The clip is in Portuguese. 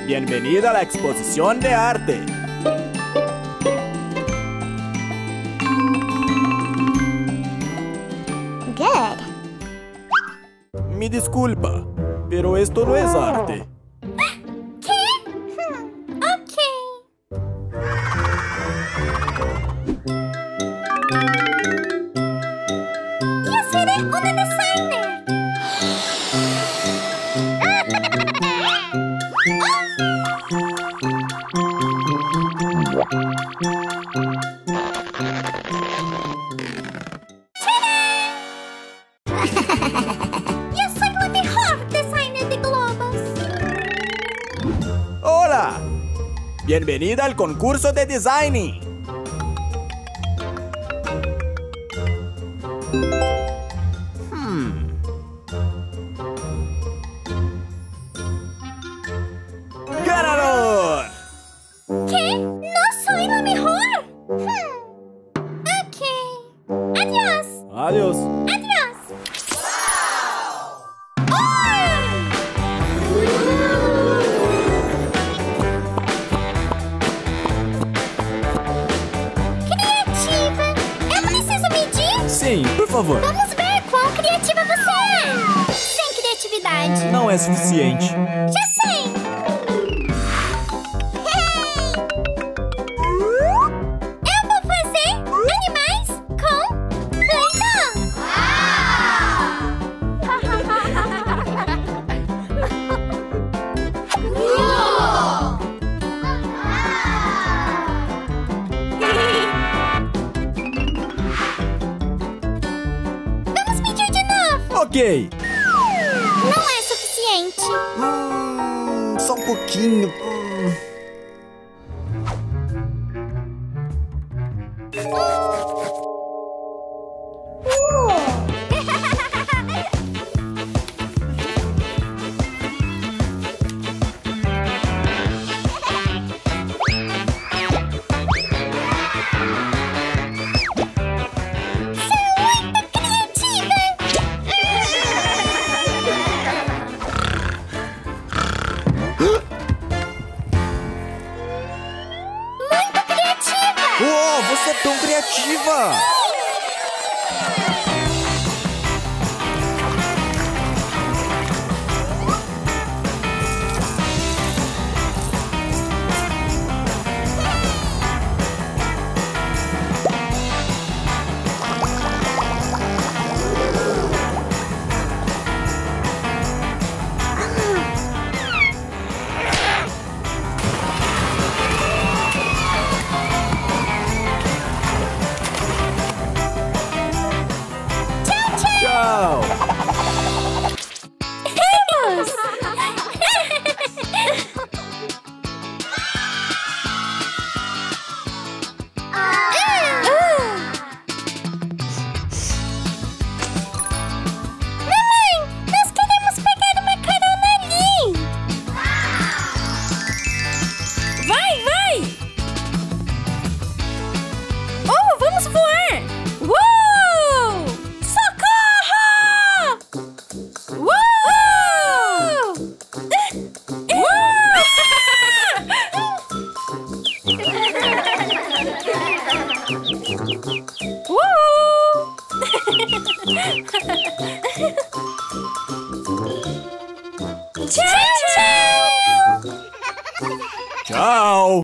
Bienvenida a la exposición de arte. Good. Mi disculpa, pero esto no es arte. ¿Qué? Ok. Yo seré una designer. Yo soy la mejor designer de globos. ¡Hola! Bienvenida al concurso de designing. ¡Ganador! ¿Qué? ¿No soy la mejor? Ok. Adiós. Adiós. Adiós. Criativa. Eu preciso medir? Sim, por favor. Vamos ver quão criativa você é. Sem criatividade. Não é suficiente. Já sei. Eu vou fazer animais com brincam. Vamos medir de novo. Ok. Não é suficiente. Só um pouquinho. Uou, você é tão criativa! Tchau! Vamos! Mamãe, nós queremos pegar uma carona ali. Vai, vai! Oh, vamos voar! Uou! Socorro! Uou! Tchau, tchau! Tchau!